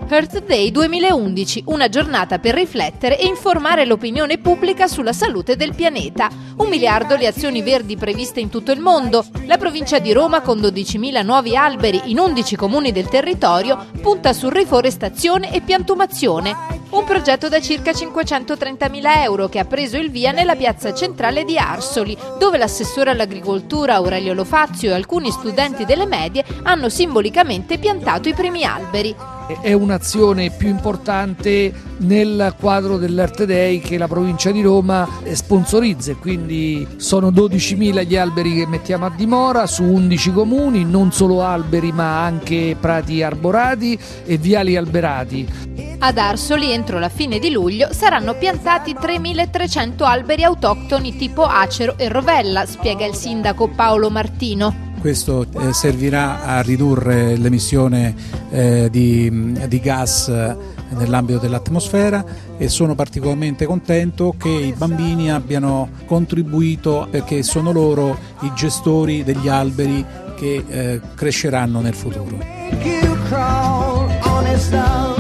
Earth Day 2011, una giornata per riflettere e informare l'opinione pubblica sulla salute del pianeta. 1 miliardo le azioni verdi previste in tutto il mondo. La provincia di Roma, con 12.000 nuovi alberi in 11 comuni del territorio, punta su riforestazione e piantumazione. Un progetto da circa 530.000 euro che ha preso il via nella piazza centrale di Arsoli, dove l'assessore all'agricoltura Aurelio Lofazio e alcuni studenti delle medie hanno simbolicamente piantato i primi alberi. È un'azione più importante nel quadro dell'Earth Day che la provincia di Roma sponsorizza, quindi sono 12.000 gli alberi che mettiamo a dimora su 11 comuni, non solo alberi ma anche prati arborati e viali alberati. Ad Arsoli, entro la fine di luglio, saranno piantati 3.300 alberi autoctoni tipo acero e rovella, spiega il sindaco Paolo Martino. Questo servirà a ridurre l'emissione di gas nell'ambito dell'atmosfera e sono particolarmente contento che i bambini abbiano contribuito, perché sono loro i gestori degli alberi che cresceranno nel futuro.